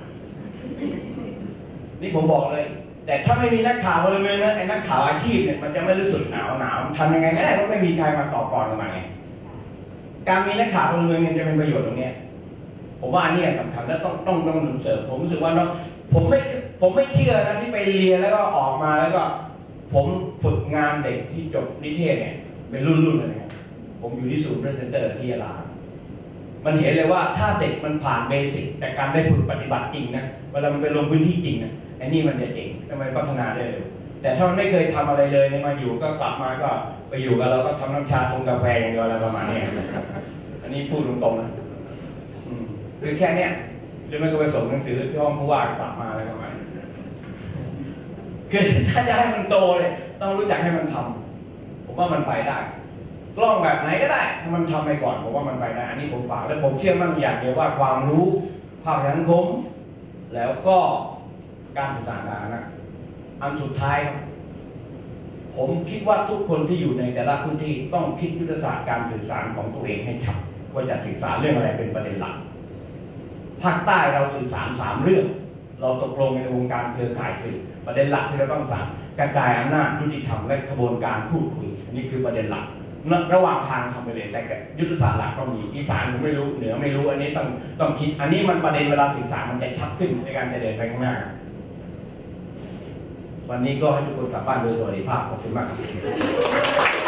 นี่ผมบอกเลยแต่ถ้าไม่มีนักข่าวพลเมืองนะไอ้นักข่าวอาชีพเนี่ยมันจะไม่รู้สึกหนาวทำยังไงก็ได้เพราะไม่มีใครมาต่อกรกันมาไงการมีนักข่าวพลเมืองเนี่ยจะเป็นประโยชน์ตรงนี้ผมว่าอันนี้สำคัญและต้องเสริมผมรู้สึกว่าเนาะผมไม่เชื่อนะที่ไปเรียนแล้วก็ออกมาแล้วก็ผมฝึกงานเด็กที่จบนิเทศเนี่ยเป็นรุ่นเลยนะผมอยู่ที่ศูนย์เรสเซนเตอร์ที่ยะลามันเห็นเลยว่าถ้าเด็กมันผ่านเบสิกแต่การได้ฝึกปฏิบัติจริงนะเวลามันไปลงพื้นที่จริงนะไอ้นี่มันจะเก่งทำไมพัฒนาได้เร็วแต่ถ้ามันไม่เคยทำอะไรเลยมาอยู่ก็กลับมาก็ไปอยู่กับเราก็ทำน้ำชาชงกาแฟอย่างเดียวอะไรประมาณนี้อันนี้พูดตรงๆนะคือแค่เนี้ยหรือไม่ก็ไปส่งหนังสือที่ห้องผู้ว่ากลับมาอะไรประมาณนี้คือถ้าจะให้มันโตเลยต้องรู้จักให้มันทำผมว่ามันไปได้กล้องแบบไหนก็ได้ถ้ามันทำไปก่อนผมว่ามันไปได้อันนี้ผมฝากและผมเชื่อมั่นอย่างเดียวว่าความรู้ภาคสังคมแล้วก็การศึกษาสาธารณะอันสุดท้ายผมคิดว่าทุกคนที่อยู่ในแต่ละพื้นที่ต้องคิดยุทธศาสตร์การสื่อสารของตัวเองให้ชัดว่าจะศึกษาเรื่องอะไรเป็นประเด็นหลักภาคใต้เราสื่อสาร3 เรื่องเราตกลงในวงการเครือข่ายสื่อประเด็นหลักที่เราต้องสารกระจายอำนาจยุติธรรมและกระบวนการพูดคุยอันนี้คือประเด็นหลักระหว่างทางทำไปเลยแต่ยุทธศาสตร์หลักต้องมีอีสานผมไม่รู้เหนือไม่รู้อันนี้ต้องคิดอันนี้มันประเด็นเวลาสื่อสารมันจะชัดขึ้นในการจะเดินไปข้างหน้าวันนี้ก็ให้ทุกคนกลับบ้านโดยสวัสดิภาพขอบคุณมากครับ